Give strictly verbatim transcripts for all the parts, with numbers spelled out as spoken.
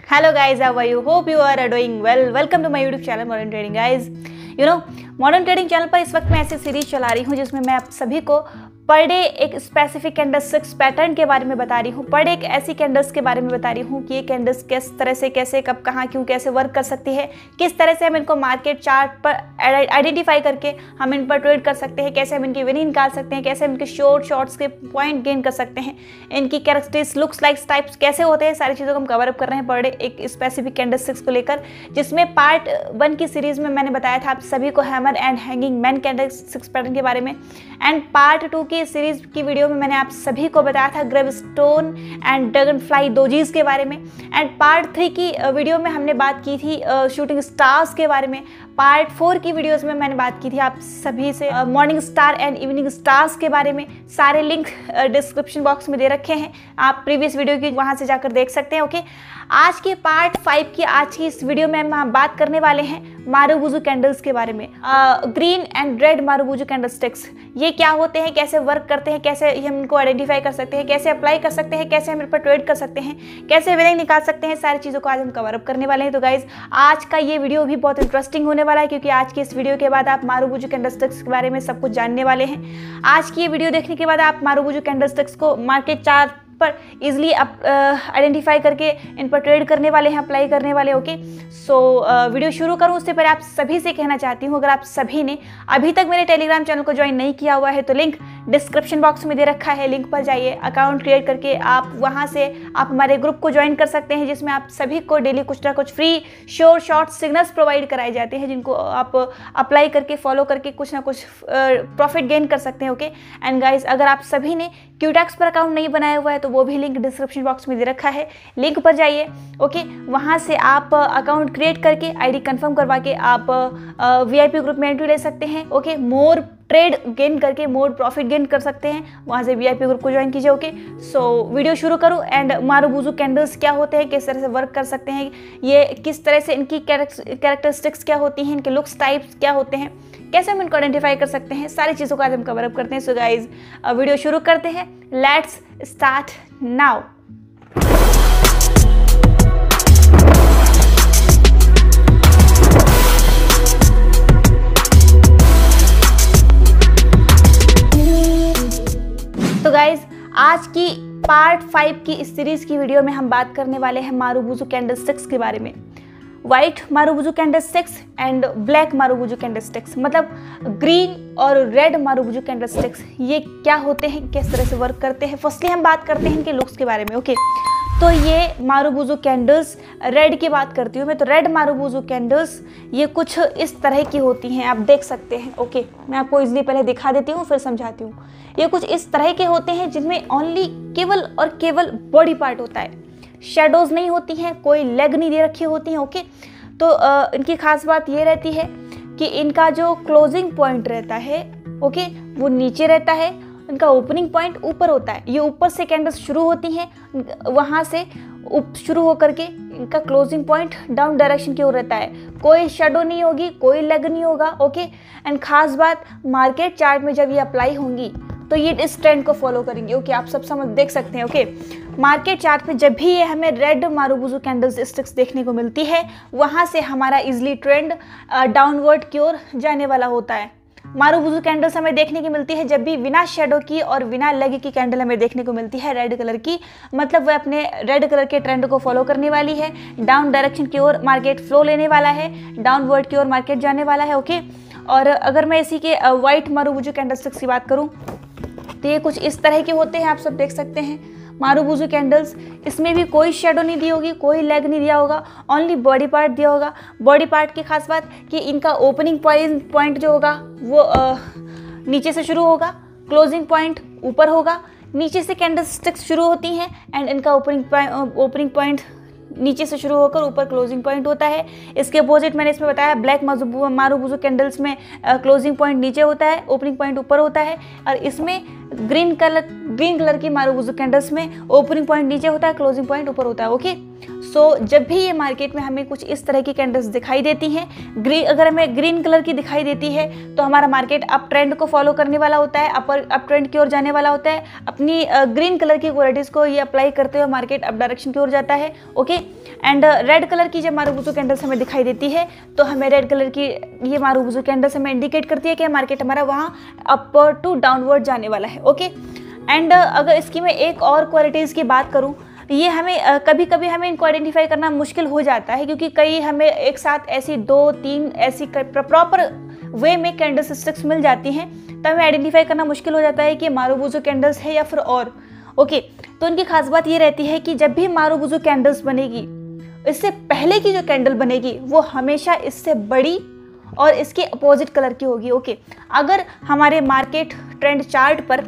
Hello guys, how are you? Hope you are doing well. Welcome to my YouTube channel Modern Trading guys. You know, modern trading channel पर इस वक्त मैं ऐसी series चला रही हूँ जिसमें मैं आप सभी को पर डे एक स्पेसिफिक कैंडलस्टिक्स पैटर्न के बारे में बता रही हूँ, पर डे एक ऐसी कैंडल्स के बारे में बता रही हूँ कि ये कैंडल्स किस तरह से, कैसे, कब, कहाँ, क्यों, कैसे वर्क कर सकती है, किस तरह से हम इनको मार्केट चार्ट पर आइडेंटिफाई करके हम इन पर ट्रेड कर सकते हैं, कैसे हम इनकी विनिंग निकाल सकते हैं, कैसे हम इनके शॉर्ट शॉर्ट्स के पॉइंट गेन कर सकते हैं, इनकी कैरेक्टरिस्टिक्स, लुक्स, लाइक्स, टाइप्स कैसे होते हैं, सारी चीज़ों को हम कवर अप कर रहे हैं पर डे एक स्पेसिफिक कैंडलस्टिक्स को लेकर, जिसमें पार्ट वन की सीरीज में मैंने बताया था आप सभी को hammer and hanging man candlesticks pattern के बारे में, एंड पार्ट टू की सीरीज की वीडियो में मैंने आप सभी को बताया था gravestone and dragonfly dojis के बारे में, एंड पार्ट थ्री की वीडियो में हमने बात की थी शूटिंग स्टार्स के बारे में, पार्ट फोर की वीडियोस में मैंने बात की थी आप सभी से morning star and evening stars के बारे में। सारे लिंक डिस्क्रिप्शन बॉक्स में दे रखे हैं, आप प्रीवियस वीडियो की वहाँ से जाकर देख सकते हैं। ओके, आज के पार्ट फाइव की आज की इस वीडियो में हम बात करने वाले हैं मारुबुजु कैंडल्स के बारे में। Green and red marubozu candlesticks ये क्या होते हैं, कैसे वर्क करते हैं, कैसे हम इनको आइडेंटिफाई कर सकते हैं, कैसे अप्लाई कर सकते हैं, कैसे हम इन पर ट्रेड कर सकते हैं, कैसे विनिंग निकाल सकते हैं, सारी चीज़ों को आज हम कवर अप करने वाले हैं। तो गाइज आज का ये वीडियो भी बहुत इंटरेस्टिंग होने वाला है, क्योंकि आज की इस वीडियो के बाद आप मारुबुजु कैंडलस्टिक्स के बारे में सब कुछ जानने वाले हैं। आज की ये वीडियो देखने के बाद आप मारुबुजु कैंडलस्टिक्स को मार्केट चार्ट पर इजीली आप आइडेंटिफाई करके इन पर ट्रेड करने वाले हैं, अप्लाई करने वाले। ओके, सो वीडियो शुरू करूं उससे पहले आप सभी से कहना चाहती हूं, अगर आप सभी ने अभी तक मेरे टेलीग्राम चैनल को ज्वाइन नहीं किया हुआ है तो लिंक डिस्क्रिप्शन बॉक्स में दे रखा है, लिंक पर जाइए, अकाउंट क्रिएट करके आप वहां से आप हमारे ग्रुप को ज्वाइन कर सकते हैं, जिसमें आप सभी को डेली कुछ ना कुछ फ्री शोर शॉर्ट सिग्नल्स प्रोवाइड कराए जाते हैं, जिनको आप अप्लाई करके फॉलो करके कुछ ना कुछ प्रॉफिट गेन कर सकते हैं। ओके, एंड गाइज अगर आप सभी ने क्यूटैक्स पर अकाउंट नहीं बनाया हुआ है तो वो भी लिंक डिस्क्रिप्शन बॉक्स में दे रखा है, लिंक पर जाइए। ओके, वहाँ से आप अकाउंट क्रिएट करके आईडी कंफर्म करवा के आप वीआईपी ग्रुप में एंट्री ले सकते हैं। ओके, मोर ट्रेड गेन करके मोर प्रॉफिट गेन कर सकते हैं, वहाँ से वीआईपी ग्रुप को ज्वाइन कीजिए। ओके, सो वीडियो शुरू करूँ एंड मारुबुजु कैंडल्स क्या होते हैं, किस तरह से वर्क कर सकते हैं, ये किस तरह से इनकी कैरेक्टरिस्टिक्स क्या होती हैं, इनके लुक्स टाइप्स क्या होते हैं, कैसे हम इनको आइडेंटिफाई कर सकते हैं, सारी चीज़ों को आज हम कवर अप करते हैं। सो गाइज वीडियो शुरू करते हैं, लेट्स स्टार्ट नाउ। तो गाइज आज की पार्ट फाइव की इस सीरीज की वीडियो में हम बात करने वाले हैं मारुबुजु कैंडलस्टिक्स के बारे में। White marubozu candlesticks and black marubozu candlesticks, मतलब ग्रीन और रेड मारुबुजु कैंडलस्टिक्स ये क्या होते हैं, किस तरह से वर्क करते हैं। फर्स्टली हम बात करते हैं इनके लुक्स के बारे में। ओके, तो ये मारुबुजु कैंडल्स रेड की बात करती हूँ मैं, तो रेड मारुबुजु कैंडल्स ये कुछ इस तरह की होती हैं, आप देख सकते हैं। ओके, मैं आपको इजीली पहले दिखा देती हूँ फिर समझाती हूँ। ये कुछ इस तरह के होते हैं जिनमें ओनली केवल और केवल बॉडी पार्ट होता है, शेडोज नहीं होती हैं, कोई लेग नहीं दे रखी होती हैं। ओके, तो आ, इनकी खास बात ये रहती है कि इनका जो क्लोजिंग पॉइंट रहता है, ओके, वो नीचे रहता है, इनका ओपनिंग पॉइंट ऊपर होता है। ये ऊपर से कैंडल्स शुरू होती हैं, वहाँ से शुरू होकर के इनका क्लोजिंग पॉइंट डाउन डायरेक्शन की ओर रहता है, कोई शेडो नहीं होगी, कोई लेग नहीं होगा। ओके, एंड खास बात मार्केट चार्ट में जब ये अप्लाई होंगी तो ये इस ट्रेंड को फॉलो करेंगे। ओके, आप सब समझ देख सकते हैं। ओके, मार्केट चार्ट पे जब भी ये हमें रेड मारुबुजु कैंडलस्टिक्स देखने को मिलती है, वहाँ से हमारा इजली ट्रेंड डाउनवर्ड की ओर जाने वाला होता है। मारुबुजु कैंडल्स हमें देखने की मिलती है जब भी बिना शेडो की और बिना लेग की कैंडल हमें देखने को मिलती है रेड कलर की, मतलब वह अपने रेड कलर के ट्रेंड को फॉलो करने वाली है, डाउन डायरेक्शन की ओर मार्केट फ्लो लेने वाला है, डाउनवर्ड की ओर मार्केट जाने वाला है। ओके, और अगर मैं इसी के वाइट मारुबुजु कैंडलस्टिक्स की बात करूँ तो ये कुछ इस तरह के होते हैं, आप सब देख सकते हैं मारुबुजु कैंडल्स। इसमें भी कोई शेडो नहीं दी होगी, कोई लेग नहीं दिया होगा, ओनली बॉडी पार्ट दिया होगा। बॉडी पार्ट की खास बात कि इनका ओपनिंग पॉइंट पॉइंट जो होगा वो आ, नीचे से शुरू होगा, क्लोजिंग पॉइंट ऊपर होगा, नीचे से कैंडलस्टिक्स शुरू होती हैं एंड इनका ओपनिंग ओपनिंग पॉइंट नीचे से शुरू होकर ऊपर क्लोजिंग पॉइंट होता है। इसके अपोजिट मैंने इसमें बताया ब्लैक मारुबुजु कैंडल्स में क्लोजिंग पॉइंट नीचे होता है, ओपनिंग पॉइंट ऊपर होता है, और इसमें ग्रीन कलर ग्रीन कलर की मारुबुजू कैंडल्स में ओपनिंग पॉइंट नीचे होता है, क्लोजिंग पॉइंट ऊपर होता है। ओके, सो so, जब भी ये मार्केट में हमें कुछ इस तरह की कैंडल्स दिखाई देती हैं, ग्रीन अगर हमें ग्रीन कलर की दिखाई देती है तो हमारा मार्केट अप ट्रेंड को फॉलो करने वाला होता है, अपर अप ट्रेंड की ओर जाने वाला होता है। अपनी ग्रीन कलर की क्वालिटीज़ को ये अप्लाई करते हुए मार्केट अप डायरेक्शन की ओर जाता है। ओके, एंड रेड कलर की जब मारुबुजू कैंडल्स हमें दिखाई देती है तो हमें रेड कलर की ये मारुबुजू कैंडल्स हमें इंडिकेट करती है कि मार्केट हमारा वहाँ अपर टू डाउनवर्ड जाने वाला है। ओके, एंड अगर इसकी मैं एक और क्वालिटीज़ की बात करूँ, ये हमें कभी कभी हमें इनको आइडेंटिफाई करना मुश्किल हो जाता है, क्योंकि कई हमें एक साथ ऐसी दो तीन ऐसी प्रॉपर वे में कैंडल स्टिक्स मिल जाती हैं, तब हमें आइडेंटिफाई करना मुश्किल हो जाता है कि मारुबुजू कैंडल्स है या फिर और। ओके, तो इनकी खास बात ये रहती है कि जब भी मारुबुजू कैंडल्स बनेगी, इससे पहले की जो कैंडल बनेगी वो हमेशा इससे बड़ी और इसके अपोजिट कलर की होगी। ओके, अगर हमारे मार्केट ट्रेंड चार्ट पर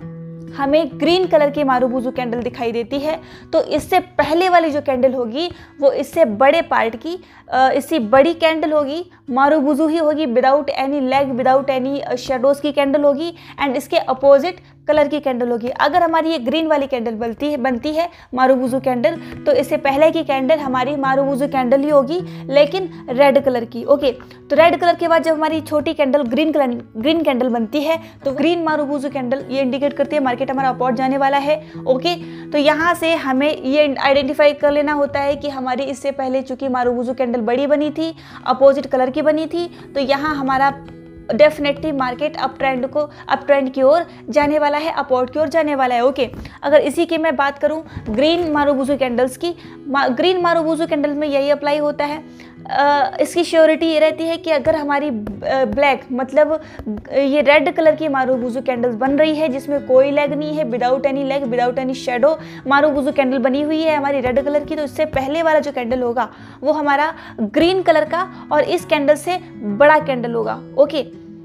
हमें ग्रीन कलर की मारुबुजू कैंडल दिखाई देती है तो इससे पहले वाली जो कैंडल होगी वो इससे बड़े पार्ट की इससे बड़ी कैंडल होगी, मारुबुजू ही होगी, without any leg, without any shadows की कैंडल होगी, एंड इसके अपोजिट कलर की कैंडल होगी। अगर हमारी ये ग्रीन वाली कैंडल बनती है बनती है मारुबुजू कैंडल, तो इससे पहले की कैंडल हमारी मारुबुजू कैंडल ही होगी, लेकिन रेड कलर की। ओके, तो रेड कलर के बाद जब हमारी छोटी candle green colour green candle बनती है तो ग्रीन मारुबुजू कैंडल ये इंडिकेट करती है मार्केट हमारा अपवर्ड जाने वाला है। ओके, तो यहाँ से हमें ये आइडेंटिफाई कर लेना होता है कि हमारी इससे पहले चूंकि मारुबुजू कैंडल बड़ी बनी थी, अपोजिट कलर की बनी थी, तो यहाँ हमारा डेफिनेटली मार्केट अप ट्रेंड को अप ट्रेंड की ओर जाने वाला है, अपवर्ड की ओर जाने वाला है। ओके, अगर इसी की मैं बात करूं ग्रीन मारुबुजू कैंडल्स की, मा, ग्रीन मारुबुजू कैंडल में यही अप्लाई होता है। आ, इसकी श्योरिटी ये रहती है कि अगर हमारी ब्लैक मतलब ये रेड कलर की मारुबुजू कैंडल्स बन रही है जिसमें कोई लेग नहीं है, without any leg, without any shadow marubozu candle बनी हुई है हमारी रेड कलर की, तो इससे पहले वाला जो कैंडल होगा वो हमारा ग्रीन कलर का और इस कैंडल से बड़ा कैंडल होगा। ओके,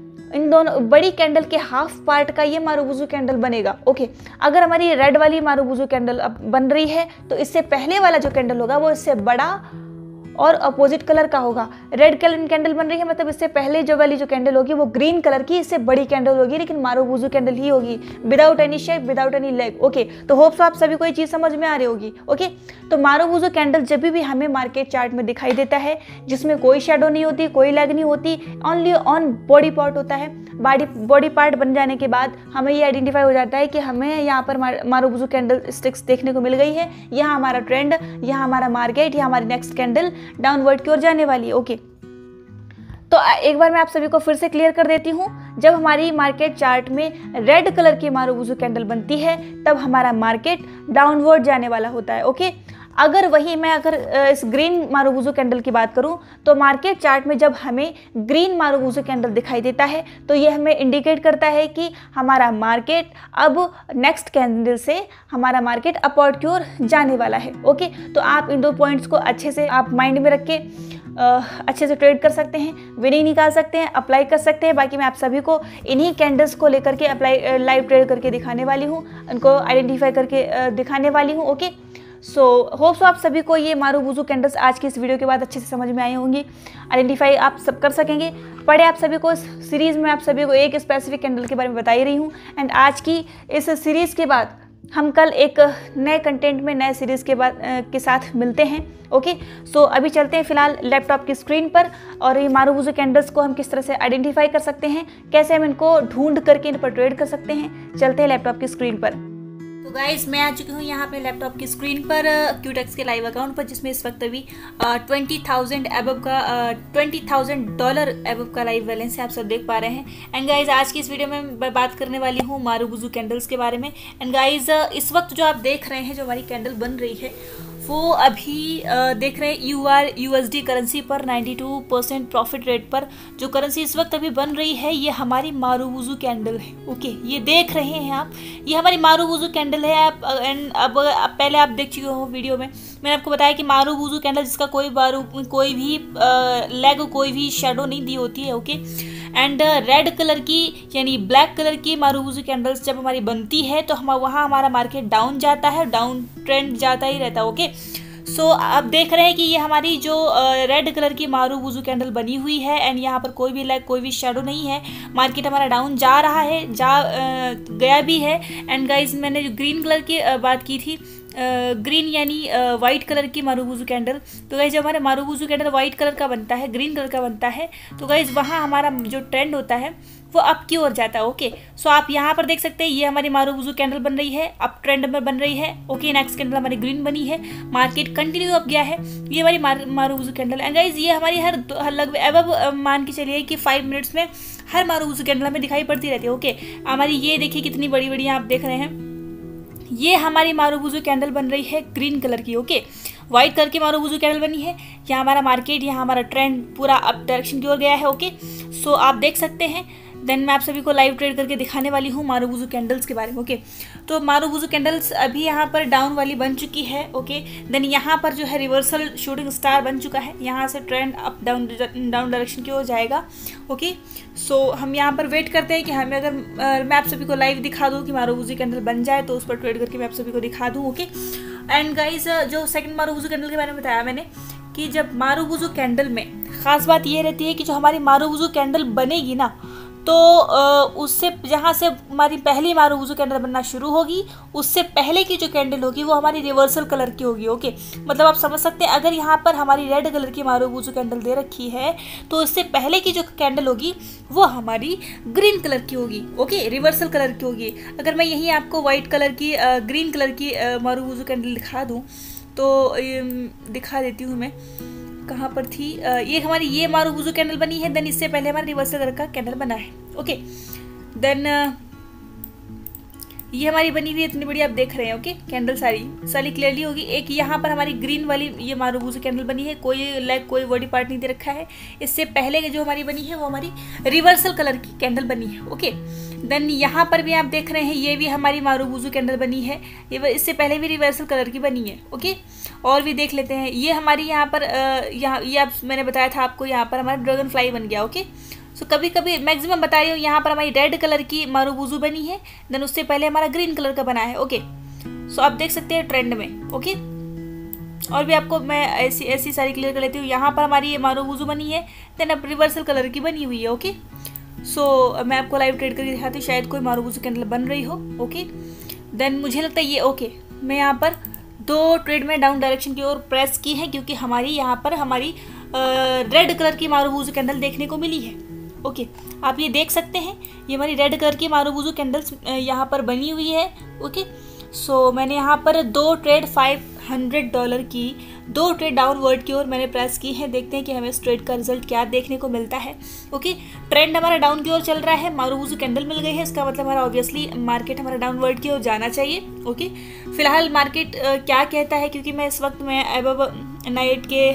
इन दोनों बड़ी कैंडल के हाफ पार्ट का ये मारुबुजू कैंडल बनेगा। ओके, अगर हमारी रेड वाली मारुबुजू कैंडल अब बन रही है तो इससे पहले वाला जो कैंडल होगा वो इससे बड़ा और अपोजिट कलर का होगा। रेड कलर कैंडल बन रही है मतलब इससे पहले जो वाली जो कैंडल होगी वो ग्रीन कलर की इससे बड़ी कैंडल होगी, लेकिन मारुबुजू कैंडल ही होगी, without any shape, without any leg. Okay, तो होप्स आप सभी को ये चीज़ समझ में आ रही होगी। ओके, तो मारुबुजू कैंडल जब भी हमें मार्केट चार्ट में दिखाई देता है जिसमें कोई शेडो नहीं होती, कोई लेग नहीं होती, ओनली ऑन बॉडी पार्ट होता है, बॉडी बॉडी पार्ट बन जाने के बाद हमें ये आइडेंटिफाई हो जाता है कि हमें यहाँ पर मारुबुजू कैंडल स्टिक्स देखने को मिल गई है, यहाँ हमारा ट्रेंड, यहाँ हमारा मार्केट, यहाँ हमारी नेक्स्ट कैंडल डाउनवर्ड की ओर जाने वाली है। ओके, तो एक बार मैं आप सभी को फिर से क्लियर कर देती हूँ, जब हमारी मार्केट चार्ट में रेड कलर की मारुबुजू कैंडल बनती है तब हमारा मार्केट डाउनवर्ड जाने वाला होता है। ओके, अगर वही मैं अगर इस ग्रीन मारुबुजू कैंडल की बात करूं तो मार्केट चार्ट में जब हमें ग्रीन मारुबुजू कैंडल दिखाई देता है तो ये हमें इंडिकेट करता है कि हमारा मार्केट अब नेक्स्ट कैंडल से हमारा मार्केट अपवर्ड की ओर जाने वाला है। ओके, तो आप इन दो पॉइंट्स को अच्छे से आप माइंड में रख के अच्छे से ट्रेड कर सकते हैं, विनिंग निकाल सकते हैं, अप्लाई कर सकते हैं। बाकी मैं आप सभी को इन्हीं कैंडल्स को लेकर के अप्लाई लाइव ट्रेड करके दिखाने वाली हूँ, उनको आइडेंटिफाई करके दिखाने वाली हूँ। ओके, सो होप सो आप सभी को ये मारुबुजू कैंडल्स आज की इस वीडियो के बाद अच्छे से समझ में आई होंगी, आइडेंटिफाई आप सब कर सकेंगे। पढ़े आप सभी को इस सीरीज़ में आप सभी को एक स्पेसिफिक कैंडल के बारे में बता ही रही हूँ, एंड आज की इस सीरीज़ के बाद हम कल एक नए कंटेंट में नए सीरीज़ के बाद के साथ मिलते हैं। ओके, सो अभी चलते हैं फिलहाल लैपटॉप की स्क्रीन पर, और ये मारुबुजू कैंडल्स को हम किस तरह से आइडेंटिफाई कर सकते हैं, कैसे हम इनको ढूंढ करके इन पर ट्रेड कर सकते हैं। चलते हैं लैपटॉप की स्क्रीन पर। तो गाइज मैं आ चुकी हूँ यहाँ पे लैपटॉप की स्क्रीन पर क्यूटेक्स के लाइव अकाउंट पर, जिसमें इस वक्त अभी ट्वेंटी थाउजेंड एबव का ट्वेंटी थाउजेंड डॉलर एबव का लाइव बैलेंस है, आप सब देख पा रहे हैं। एंड गाइज आज की इस वीडियो में मैं बात करने वाली हूँ मारुबुजू कैंडल्स के बारे में। एंड गाइज इस वक्त जो आप देख रहे हैं, जो हमारी कैंडल बन रही है वो अभी आ, देख रहे हैं यू आर यूएसडी करेंसी पर ninety two percent profit rate पर जो करेंसी इस वक्त अभी बन रही है, ये हमारी मारुबुजू कैंडल है। ओके, ये देख रहे हैं आप, ये हमारी मारुबुजू कैंडल है। आप एंड अब आप पहले आप देख चुके हो वीडियो में, मैंने आपको बताया कि मारुबुजू कैंडल जिसका कोई बारू कोई भी लेग कोई भी शेडो नहीं दी होती है। ओके, एंड रेड कलर की यानी ब्लैक कलर की मारुबुजू कैंडल्स जब हमारी बनती है तो हम वहाँ हमारा मार्केट डाउन जाता है, डाउन ट्रेंड जाता ही रहता है। ओके, सो so, आप देख रहे हैं कि ये हमारी जो रेड कलर की मारुबुजू कैंडल बनी हुई है एंड यहाँ पर कोई भी लाइक कोई भी शेडो नहीं है। मार्केट हमारा डाउन जा रहा है, जा आ, गया भी है। एंड गाइज मैंने जो ग्रीन कलर की आ, बात की थी, ग्रीन यानी वाइट कलर की मारुबुजू कैंडल, तो गाइज जब हमारे मारुबुजू कैंडल वाइट कलर का बनता है, ग्रीन कलर का बनता है, तो गाइज वहाँ हमारा जो ट्रेंड होता है वो अप की ओर जाता है। ओके, सो आप यहाँ पर देख सकते हैं ये हमारी मारुबुजू कैंडल बन रही है, अप ट्रेंड में बन रही है। ओके, नेक्स्ट कैंडल हमारी ग्रीन बनी है, मार्केट कंटिन्यू अप गया है, ये हमारी मारुबुजू कैंडल। एंड गाइज ये हमारी हर हर लगभग अब मान के चलिए कि फाइव मिनट्स में हर मारुबुजू कैंडल हमें दिखाई पड़ती रहती है। ओके, हमारी ये देखिए कितनी बड़ी बड़ी आप देख रहे हैं, ये हमारी मारुबुजू कैंडल बन रही है ग्रीन कलर की। ओके, व्हाइट कलर की मारुबुजू कैंडल बनी है, यहाँ हमारा मार्केट, यहाँ हमारा ट्रेंड पूरा अप डायरेक्शन की ओर गया है। ओके, सो आप देख सकते हैं। देन मैं आप सभी को लाइव ट्रेड करके दिखाने वाली हूँ मारुबुजू कैंडल्स के बारे में। ओके, तो मारुबुजू कैंडल्स अभी यहाँ पर डाउन वाली बन चुकी है। ओके, देन यहाँ पर जो है रिवर्सल शूटिंग स्टार बन चुका है, यहाँ से trend up down down direction की ओर जाएगा। ओके, सो हम यहाँ पर वेट करते हैं कि हमें अगर मैं आप सभी को लाइव दिखा दूँ कि मारुबुजू कैंडल बन जाए तो उस पर ट्रेड करके मैं आप सभी को दिखा दूँ। ओके, एंड गाइज जो सेकंड मारुबुजू कैंडल के बारे में बताया मैंने कि जब मारुबुजू कैंडल में खास बात ये रहती है कि जो हमारी मारुबुजू कैंडल बनेगी ना, तो उससे जहाँ से हमारी पहली मारुबुजू कैंडल बनना शुरू होगी, उससे पहले की जो कैंडल होगी वो हमारी रिवर्सल कलर की होगी। ओके, मतलब आप समझ सकते हैं अगर यहाँ पर हमारी रेड कलर की मारुबुजू कैंडल दे रखी है तो उससे पहले की जो कैंडल होगी वो हमारी ग्रीन कलर की होगी। ओके, रिवर्सल कलर की होगी। अगर मैं यहीं आपको व्हाइट कलर की ग्रीन कलर की मारुबुजू कैंडल दिखा दूँ तो दिखा देती हूँ मैं, कहाँ पर थी, ये हमारी ये मारुबुजू कैंडल बनी है। देन इससे पहले हमारा रिवर्सल कलर का कैंडल बना है। ओके, देन ये हमारी बनी हुई है इतनी बड़ी आप देख रहे हैं। ओके, कैंडल सारी सारी क्लियरली होगी। एक यहाँ पर हमारी ग्रीन वाली ये मारुबुजू कैंडल बनी है, कोई लाइक कोई बॉडी पार्ट नहीं दे रखा है। इससे पहले जो हमारी बनी है वो हमारी रिवर्सल कलर की कैंडल बनी है। ओके, देन यहाँ पर भी आप देख रहे हैं ये भी हमारी मारुबुजू कैंडल बनी है, ये इससे पहले भी रिवर्सल कलर की बनी है। ओके, और भी देख लेते हैं। ये हमारी यहाँ पर यहाँ ये आप मैंने बताया था आपको, यहाँ पर हमारा ड्रैगन फ्लाई बन गया। ओके, सो so, कभी कभी मैक्सिमम बता रही हूँ, यहाँ पर हमारी रेड कलर की मारुबुजू बनी है, देन उससे पहले हमारा ग्रीन कलर का बना है। ओके, सो so, आप देख सकते हैं ट्रेंड में। ओके, और भी आपको मैं ऐसी ऐसी सारी क्लियर कर लेती हूँ। यहाँ पर हमारी ये मारुबुजू बनी है, देन अब रिवर्सल कलर की बनी हुई है। ओके, सो so, मैं आपको लाइव ट्रेड करके दिखाती हूँ, शायद कोई मारुबुजू कैंडल बन रही हो। ओके, देन मुझे लगता है ये ओके मैं यहाँ पर दो ट्रेड में डाउन डायरेक्शन की ओर प्रेस की है क्योंकि हमारी यहाँ पर हमारी रेड कलर की मारुबुजू कैंडल देखने को मिली है। ओके, आप ये देख सकते हैं ये हमारी रेड कलर की मारुबुजू कैंडल्स यहाँ पर बनी हुई है। ओके, सो so, मैंने यहाँ पर दो ट्रेड फाइव हंड्रेड डॉलर की दो ट्रेड डाउनवर्ड की ओर मैंने प्रेस की है। देखते हैं कि हमें इस ट्रेड का रिजल्ट क्या देखने को मिलता है। ओके, ट्रेंड हमारा डाउन की ओर चल रहा है, मारुबुजू कैंडल मिल गई है, इसका मतलब हमारा ऑब्वियसली मार्केट हमारा डाउनवर्ड की ओर जाना चाहिए। ओके, फिलहाल मार्केट क्या कहता है, क्योंकि मैं इस वक्त मैं अब नाइट के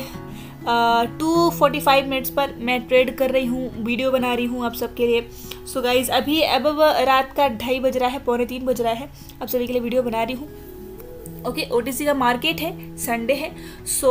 टू फोर्टी फाइव मिनट्स पर मैं ट्रेड कर रही हूँ, वीडियो बना रही हूँ आप सबके लिए। सो so गाइज अभी अब रात का ढाई बज रहा है, पौने तीन बज रहा है, आप सभी के लिए वीडियो बना रही हूँ। ओके, ओटीसी का मार्केट है, संडे है। सो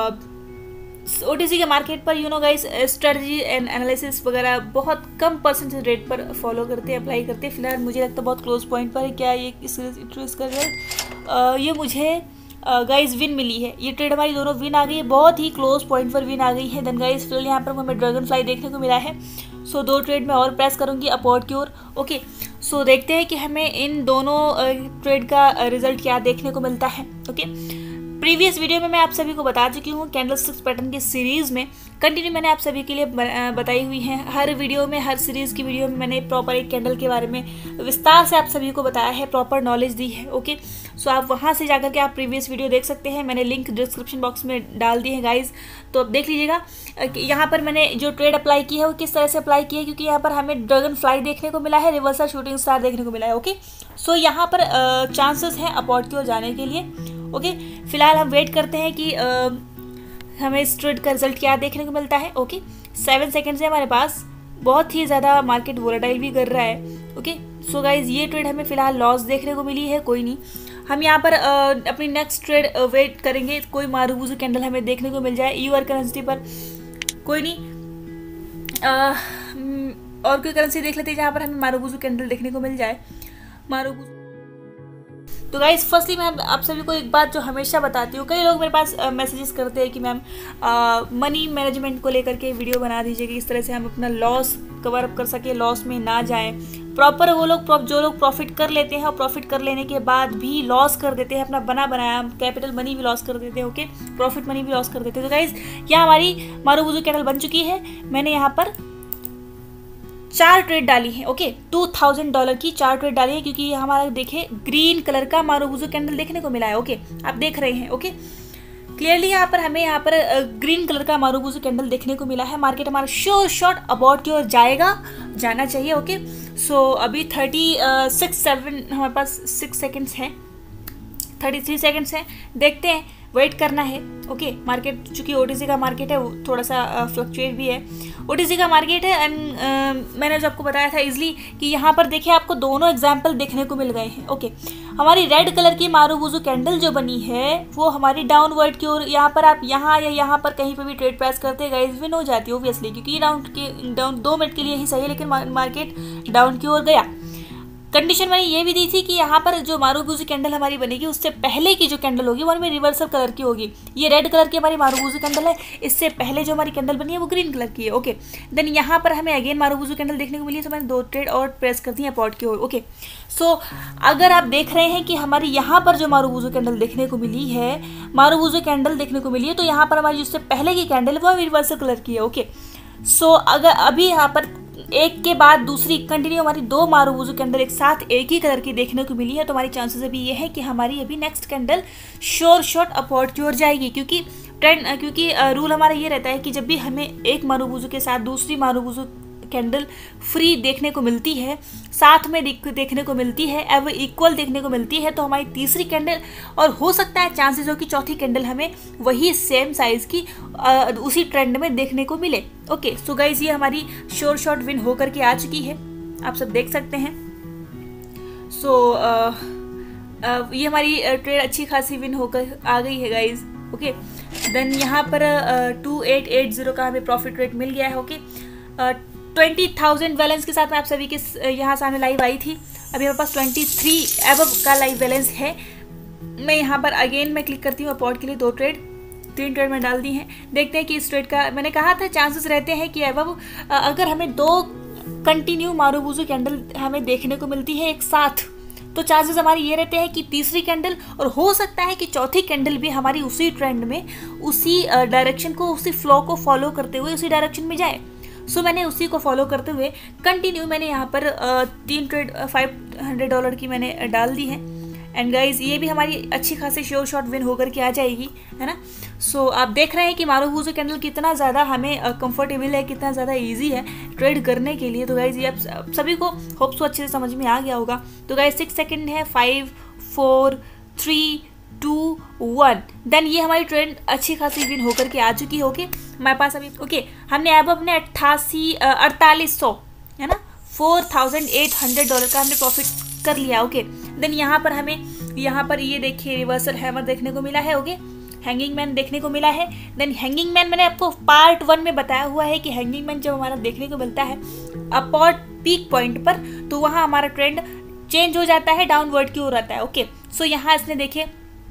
ओटीसी के मार्केट पर you know guys strategy and analysis वगैरह बहुत कम परसेंटेज रेट पर फॉलो करते हैं, अप्लाई करते हैं। फिलहाल मुझे लगता है बहुत क्लोज पॉइंट पर है। क्या ये इंट्रोड्यूस कर रहे हैं, ये मुझे गाइस विन मिली है, ये ट्रेड हमारी दोनों विन आ गई है, बहुत ही क्लोज पॉइंट पर विन आ गई है। देन गाइस फिलहाल यहाँ पर हमें ड्रैगन फ्लाई देखने को मिला है। सो so, दो ट्रेड में और प्रेस करूँगी अपवर्ड की ओर। ओके, सो देखते हैं कि हमें इन दोनों ट्रेड का रिजल्ट क्या देखने को मिलता है। ओके, प्रीवियस वीडियो में मैं आप सभी को बता चुकी हूँ कैंडलस्टिक्स पैटर्न की सीरीज़ में कंटिन्यू मैंने आप सभी के लिए बताई हुई है। हर वीडियो में, हर सीरीज़ की वीडियो में मैंने प्रॉपर एक कैंडल के बारे में विस्तार से आप सभी को बताया है, प्रॉपर नॉलेज दी है। ओके, सो आप वहाँ से जाकर के आप प्रीवियस वीडियो देख सकते हैं, मैंने लिंक डिस्क्रिप्शन बॉक्स में डाल दिए हैं गाइज, तो आप देख लीजिएगा। यहाँ पर मैंने जो ट्रेड अप्लाई की है वो किस तरह से अप्लाई की है, क्योंकि यहाँ पर हमें ड्रैगन फ्लाई देखने को मिला है, रिवर्सल शूटिंग स्टार देखने को मिला है। ओके, सो यहाँ पर चांसेस हैं अपवर्ड की ओर जाने के लिए। ओके, फिलहाल हम वेट करते हैं कि आ, हमें इस ट्रेड का रिजल्ट क्या देखने को मिलता है। ओके, सेवन सेकेंड्स है हमारे पास, बहुत ही ज़्यादा मार्केट वोलेटाइल भी कर रहा है। ओके, सो गाइज ये ट्रेड हमें फिलहाल लॉस देखने को मिली है, कोई नहीं, हम यहाँ पर आ, अपनी नेक्स्ट ट्रेड वेट करेंगे, कोई मारुबुजू कैंडल हमें देखने को मिल जाए यूआर करेंसी पर, कोई नहीं आ, और कोई करेंसी देख लेते हैं जहाँ पर हमें मारुबुजू कैंडल देखने को मिल जाए। मारुबुजू तो गाइस फर्स्टली मैं आप सभी को एक बात जो हमेशा बताती हूँ, कई लोग मेरे पास मैसेजेस करते हैं कि मैम मनी मैनेजमेंट को लेकर के वीडियो बना दीजिए कि इस तरह से हम अपना लॉस कवर अप कर सके, लॉस में ना जाएं। प्रॉपर वो लोग जो लोग प्रॉफिट कर लेते हैं और प्रॉफिट कर लेने के बाद भी लॉस कर देते हैं, अपना बना बनाया कैपिटल मनी भी लॉस कर देते हैं, ओके, प्रॉफिट मनी भी लॉस कर देते हैं। तो गाइस यहाँ हमारी मारुबुजू कैंडल बन चुकी है। मैंने यहाँ पर चार ट्रेड डाली है, ओके, टू थाउजेंड डॉलर की चार ट्रेड डाली है, क्योंकि ये हमारा देखे ग्रीन कलर का मारुबुजू कैंडल देखने को मिला है, ओके, आप देख रहे हैं, ओके, क्लियरली यहाँ पर हमें यहाँ पर ग्रीन कलर का मारुबुजू कैंडल देखने को मिला है। मार्केट हमारा श्योर शॉट अबाउट की ओर जाएगा, जाना चाहिए, ओके। सो अभी थर्टी सिक्स सेवन हमारे पास सिक्स सेकेंड्स हैं, थर्टी थ्री सेकेंड्स हैं, देखते हैं, वेट करना है, ओके। मार्केट चूंकि ओटीसी का मार्केट है, वो थोड़ा सा फ्लक्चुएट भी है, ओटीसी का मार्केट है। एंड uh, मैंने जो आपको बताया था इजली कि यहाँ पर देखिए आपको दोनों एग्जाम्पल देखने को मिल गए हैं, ओके। हमारी रेड कलर की मारुबुजू कैंडल जो बनी है वो हमारी डाउनवर्ड की ओर, यहाँ पर आप यहाँ या यहाँ पर कहीं पर भी ट्रेड प्रेस करते हैं गाइस विन हो जाती है ओब्वियसली, क्योंकि डाउन के डाउन दो मिनट के लिए ही सही है, लेकिन मार्केट डाउन की ओर गया। कंडीशन मैंने ये भी दी थी कि यहाँ पर जो मारुबुजू कैंडल हमारी बनेगी उससे पहले की जो कैंडल होगी वो हमें रिवर्सल कलर की होगी। ये रेड कलर की हमारी मारुबुजू कैंडल है, इससे पहले जो हमारी कैंडल बनी है वो ग्रीन कलर की है, ओके। देन यहाँ पर हमें अगेन मारुबुजू कैंडल देखने को मिली है, तो मैंने दो ट्रेड और प्रेस कर दी है पॉट की ओर, ओके। सो अगर आप देख रहे हैं कि हमारी यहाँ पर जो मारुबुजू कैंडल देखने को मिली है, मारुबुजू कैंडल देखने को मिली है, तो यहाँ पर हमारी जिससे पहले की कैंडल वो रिवर्सल कलर की है, ओके। सो अगर अभी यहाँ पर एक के बाद दूसरी कंटिन्यू हमारी दो मारुबुजू कैंडल एक साथ एक ही कलर की देखने को मिली है, तो हमारी चांसेस अभी ये है कि हमारी अभी next candle sure shot upward की ओर जाएगी, क्योंकि ट्रेंड क्योंकि रूल हमारा ये रहता है कि जब भी हमें एक मारुबुजू के साथ दूसरी मारुबुजू कैंडल फ्री देखने को मिलती है, साथ में देखने को मिलती है, एव इक्वल देखने को मिलती है, तो हमारी तीसरी कैंडल और हो सकता है चांसेस हो कि चौथी कैंडल हमें वही सेम साइज की आ, उसी ट्रेंड में देखने को मिले, ओके। सो गाइस ये हमारी श्योर शॉट विन होकर के आ चुकी है, आप सब देख सकते हैं। सो so, ये हमारी ट्रेड अच्छी खासी विन होकर आ गई है गाइस, ओके। देन यहाँ पर टू एट एट जीरो का हमें प्रॉफिट रेट मिल गया है, ओके। ट्वेंटी थाउजेंड बैलेंस के साथ मैं आप सभी के यहाँ सामने लाइव आई थी, अभी मेरे पास ट्वेंटी थ्री एबव का लाइव बैलेंस है। मैं यहाँ पर अगेन मैं क्लिक करती हूँ अपॉर्ड के लिए, दो ट्रेड तीन ट्रेड में डाल दी हैं। देखते हैं कि इस ट्रेड का मैंने कहा था चांसेस रहते हैं कि एबव अगर हमें दो कंटिन्यू मारुबुजू कैंडल हमें देखने को मिलती है एक साथ, तो चांसेस हमारे ये रहते हैं कि तीसरी कैंडल और हो सकता है कि चौथी कैंडल भी हमारी उसी ट्रेंड में, उसी डायरेक्शन को, उसी फ्लो को फॉलो करते हुए उसी डायरेक्शन में जाए। सो so, मैंने उसी को फॉलो करते हुए कंटिन्यू मैंने यहाँ पर uh, तीन ट्रेड फाइव हंड्रेड डॉलर की मैंने डाल दी है। एंड गाइज ये भी हमारी अच्छी खासी श्योर शॉट विन होकर के आ जाएगी, है ना। सो so, आप देख रहे हैं कि मारुबुजू कैंडल कितना ज़्यादा हमें कंफर्टेबल uh, है, कितना ज़्यादा इजी है ट्रेड करने के लिए। तो गाइज ये आप सभी को होप सो अच्छे से समझ में आ गया होगा। तो गाइज सिक्स सेकेंड है, five four three two one, then ये हमारी ट्रेंड अच्छी खासी विन होकर के आ चुकी है, ओके। हमारे पास अभी ओके हमने अब अपने अट्ठासी अड़तालीस सौ है ना four thousand eight hundred dollar का हमने प्रॉफिट कर लिया, ओके। देन यहाँ पर हमें यहाँ पर ये देखिए रिवर्सल हैमर देखने को मिला है, ओके, हैंगिंग मैन देखने को मिला है। देन हैंगिंग मैन मैंने आपको पार्ट वन में बताया हुआ है कि हैंगिंग मैन जब हमारा देखने को मिलता है अपॉर्ड पीक पॉइंट पर, तो वहाँ हमारा ट्रेंड चेंज हो जाता है, डाउनवर्ड की ओर आता है, ओके। सो यहाँ इसने देखे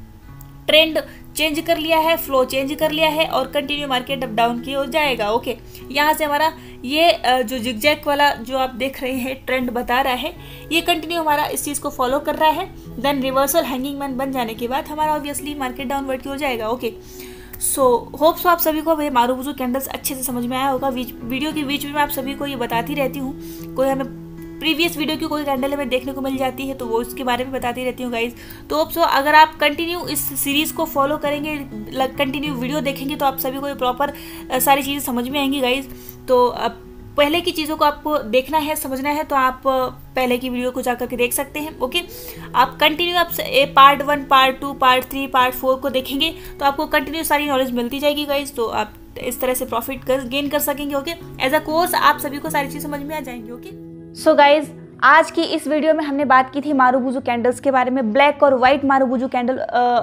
ट्रेंड चेंज कर लिया है, फ्लो चेंज कर लिया है और कंटिन्यू मार्केट अप डाउन की ओर जाएगा, ओके। यहाँ से हमारा ये जो जिगजैग वाला जो आप देख रहे हैं ट्रेंड बता रहा है, ये कंटिन्यू हमारा इस चीज़ को फॉलो कर रहा है। देन रिवर्सल हैंगिंग मैन बन जाने के बाद हमारा ऑब्वियसली मार्केट डाउनवर्ड की ओर जाएगा, ओके। सो होप सो आप सभी को मारुबुजू कैंडल्स अच्छे से समझ में आया होगा। वीडियो के बीच में मैं आप सभी को ये बताती रहती हूँ, कोई हमें प्रीवियस वीडियो की कोई कैंडल हमें देखने को मिल जाती है तो वो उसके बारे में बताती रहती हूँ गाइज। तो होप सो अगर आप कंटिन्यू इस सीरीज़ को फॉलो करेंगे, कंटिन्यू वीडियो देखेंगे, तो आप सभी को प्रॉपर सारी चीज़ें समझ में आएंगी गाइज। तो अब पहले की चीज़ों को आपको देखना है, समझना है, तो आप पहले की वीडियो को जाकर के देख सकते हैं, ओके। आप कंटिन्यू आप part one, part two, part three, part four को देखेंगे तो आपको कंटिन्यू सारी नॉलेज मिलती जाएगी गाइज। तो आप इस तरह से प्रॉफिट कर गेन कर सकेंगे, ओके। एज अ कोर्स आप सभी को सारी चीज़ समझ में आ जाएंगी, ओके। सो गाइज आज की इस वीडियो में हमने बात की थी मारुबुजू कैंडल्स के बारे में, ब्लैक और white marubozu candle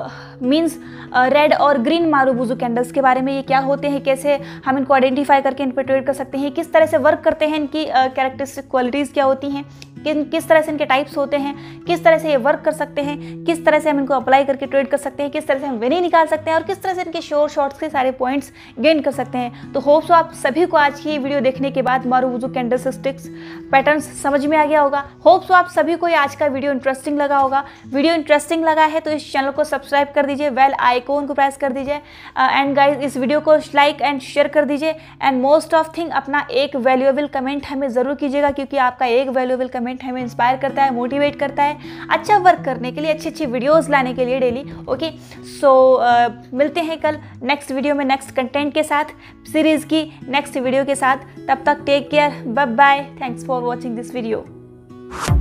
means red और ग्रीन मारुबुजू कैंडल्स के बारे में। ये क्या होते हैं, कैसे हम इनको आइडेंटिफाई करके इन पर ट्रेड कर सकते हैं, किस तरह से वर्क करते हैं, इनकी कैरेक्टरिस्टिक क्वालिटीज़ क्या होती हैं, कि किस तरह से इनके टाइप्स होते हैं, किस तरह से ये वर्क कर सकते हैं, किस तरह से हम इनको अप्लाई करके ट्रेड कर सकते हैं, किस तरह से हम विनिंग निकाल सकते हैं और किस तरह से इनके शोर शॉर्ट्स के सारे पॉइंट्स गेन कर सकते हैं। तो होप सो आप सभी को आज की वीडियो देखने के बाद मारुबुजू कैंडलस्टिक्स पैटर्न्स समझ में आ गया होगा। होप सो आप सभी को ये आज का वीडियो इंटरेस्टिंग लगा होगा। वीडियो इंटरेस्टिंग लगा है तो इस चैनल को सब्सक्राइब कर दीजिए, बेल आइकॉन को प्रेस कर दीजिए एंड गाइस इस वीडियो को लाइक एंड शेयर कर दीजिए एंड मोस्ट ऑफ थिंग अपना एक वैल्यूएबल कमेंट हमें ज़रूर कीजिएगा, क्योंकि आपका एक वैल्यूएबल कमेंट हमें इंस्पायर करता है, मोटिवेट करता है अच्छा वर्क करने के लिए, अच्छी अच्छी वीडियोस लाने के लिए डेली। ओके सो मिलते हैं कल नेक्स्ट वीडियो में नेक्स्ट कंटेंट के साथ, सीरीज़ की नेक्स्ट वीडियो के साथ। तब तक take care, bye bye, thanks for watching this video.